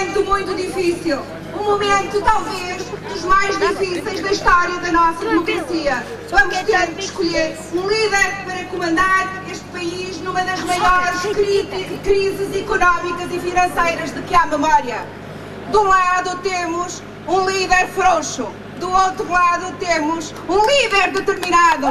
momento muito difícil, um momento talvez dos mais difíceis da história da nossa democracia. Vamos ter de escolher um líder para comandar este país numa das maiores crises económicas e financeiras de que há memória. De um lado temos um líder frouxo, do outro lado temos um líder determinado.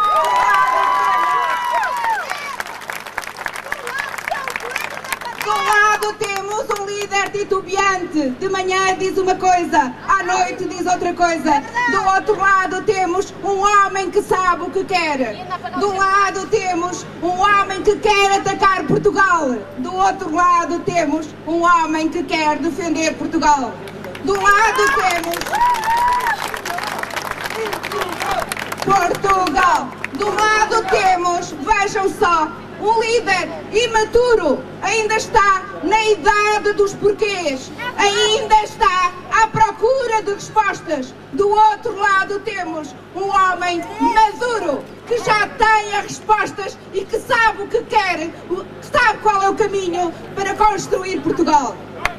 De um lado temos um líder titubeante, de manhã diz uma coisa, à noite diz outra coisa. Do outro lado temos um homem que sabe o que quer. De um lado temos um homem que quer atacar Portugal. Do outro lado temos um homem que quer defender Portugal. Do lado temos Portugal. Do lado temos, vejam só, um líder imaturo, ainda está na idade dos porquês, ainda está à procura de respostas. Do outro lado temos um homem maduro, que já tem as respostas e que sabe o que quer, sabe qual é o caminho para construir Portugal.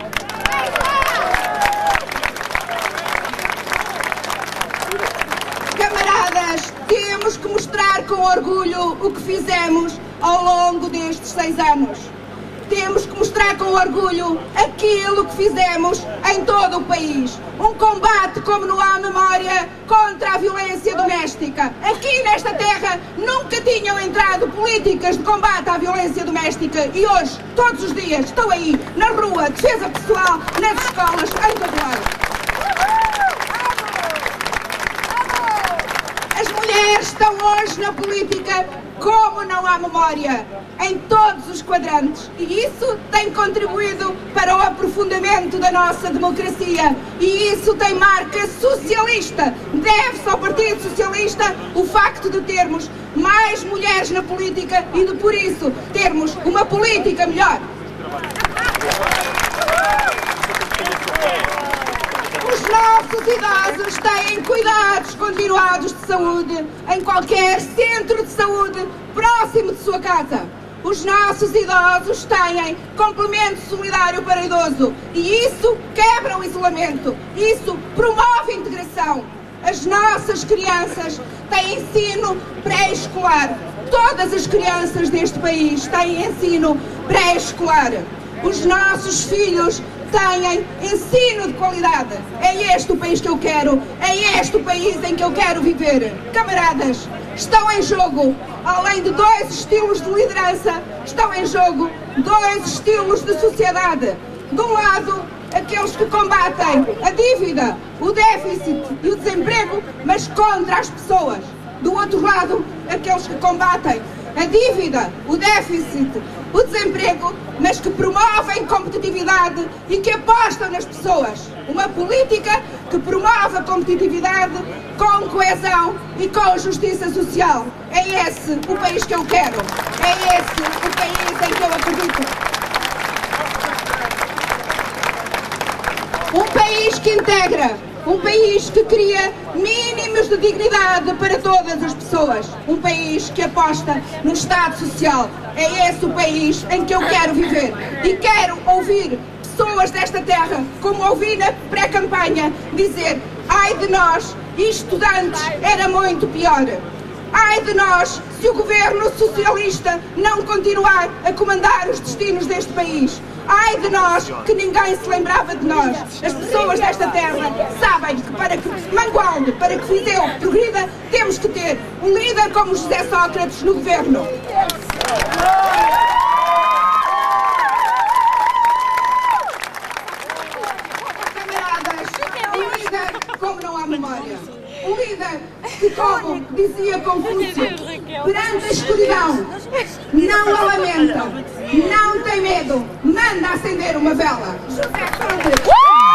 Camaradas, temos que mostrar com orgulho o que fizemos ao longo destes 6 anos. Temos que mostrar com orgulho aquilo que fizemos em todo o país. Um combate como não há memória contra a violência doméstica. Aqui nesta terra nunca tinham entrado políticas de combate à violência doméstica e hoje, todos os dias, estão aí, na rua, defesa pessoal, nas escolas, em todo lado. As mulheres estão hoje na política como não há memória, em todos os quadrantes, e isso tem contribuído para o aprofundamento da nossa democracia, e isso tem marca socialista. Deve-se ao Partido Socialista o facto de termos mais mulheres na política e de, por isso, termos uma política melhor. Os nossos idosos têm cuidados continuados de saúde em qualquer centro de saúde próximo de sua casa. Os nossos idosos têm complemento solidário para idoso e isso quebra o isolamento, isso promove a integração. As nossas crianças têm ensino pré-escolar. Todas as crianças deste país têm ensino pré-escolar. Os nossos filhos têm ensino de qualidade. É este o país que eu quero, é este o país em que eu quero viver. Camaradas, estão em jogo, além de 2 estilos de liderança, estão em jogo 2 estilos de sociedade. De um lado, aqueles que combatem a dívida, o déficit e o desemprego, mas contra as pessoas. Do outro lado, aqueles que combatem a dívida, o déficit, o desemprego, mas que promovem competitividade e que apostam nas pessoas. Uma política que promove a competitividade com coesão e com justiça social. É esse o país que eu quero. É esse o país em que eu acredito. Um país que integra, um país que cria mínimos de dignidade para todas as pessoas, um país que aposta no Estado Social. É esse o país em que eu quero viver e quero ouvir pessoas desta terra, como ouvi na pré-campanha, dizer: ai de nós, isto de antes era muito pior. Ai de nós, se o governo socialista não continuar a comandar os destinos deste país. Ai de nós, que ninguém se lembrava de nós. As pessoas desta terra sabem que para que Mangualde, para que Viseu progrida, temos que ter um líder como José Sócrates no governo. Camaradas, um líder como não há memória. Um líder que, como dizia Confúcio, perante a escuridão, não a lamenta, não tem medo, manda acender uma vela. José Sócrates.